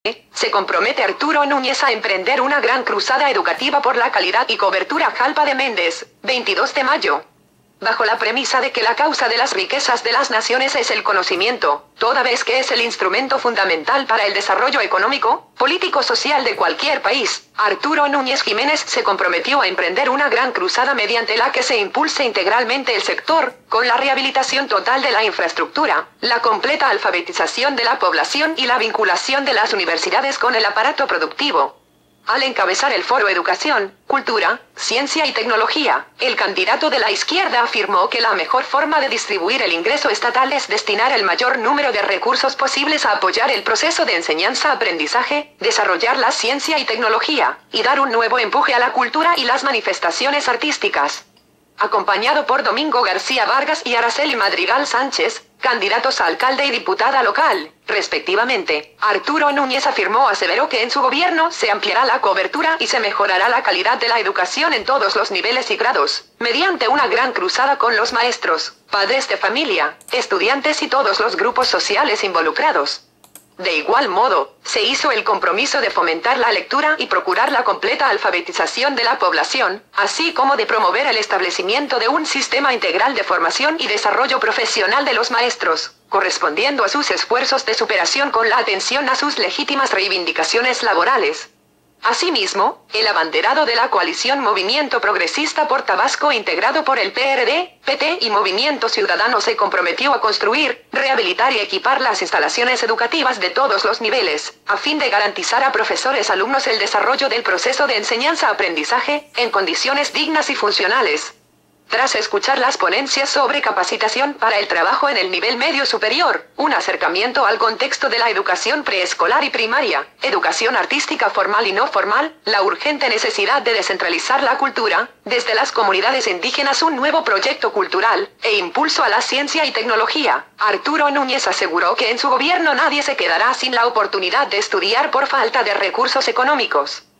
Se compromete Arturo Núñez a emprender una gran cruzada educativa por la calidad y cobertura. Jalpa de Méndez, 22 de mayo. Bajo la premisa de que la causa de las riquezas de las naciones es el conocimiento, toda vez que es el instrumento fundamental para el desarrollo económico, político-social de cualquier país, Arturo Núñez Jiménez se comprometió a emprender una gran cruzada mediante la que se impulse integralmente el sector, con la rehabilitación total de la infraestructura, la completa alfabetización de la población y la vinculación de las universidades con el aparato productivo. Al encabezar el foro Educación, Cultura, Ciencia y Tecnología, el candidato de la izquierda afirmó que la mejor forma de distribuir el ingreso estatal es destinar el mayor número de recursos posibles a apoyar el proceso de enseñanza-aprendizaje, desarrollar la ciencia y tecnología, y dar un nuevo empuje a la cultura y las manifestaciones artísticas. Acompañado por Domingo García Vargas y Araceli Madrigal Sánchez, candidatos a alcalde y diputada local, respectivamente, Arturo Núñez aseveró que en su gobierno se ampliará la cobertura y se mejorará la calidad de la educación en todos los niveles y grados, mediante una gran cruzada con los maestros, padres de familia, estudiantes y todos los grupos sociales involucrados. De igual modo, se hizo el compromiso de fomentar la lectura y procurar la completa alfabetización de la población, así como de promover el establecimiento de un sistema integral de formación y desarrollo profesional de los maestros, correspondiendo a sus esfuerzos de superación con la atención a sus legítimas reivindicaciones laborales. Asimismo, el abanderado de la coalición Movimiento Progresista por Tabasco, integrado por el PRD, PT y Movimiento Ciudadano, se comprometió a construir, rehabilitar y equipar las instalaciones educativas de todos los niveles, a fin de garantizar a profesores y alumnos el desarrollo del proceso de enseñanza-aprendizaje, en condiciones dignas y funcionales. Tras escuchar las ponencias sobre capacitación para el trabajo en el nivel medio superior, un acercamiento al contexto de la educación preescolar y primaria, educación artística formal y no formal, la urgente necesidad de descentralizar la cultura, desde las comunidades indígenas un nuevo proyecto cultural, e impulso a la ciencia y tecnología, Arturo Núñez aseguró que en su gobierno nadie se quedará sin la oportunidad de estudiar por falta de recursos económicos.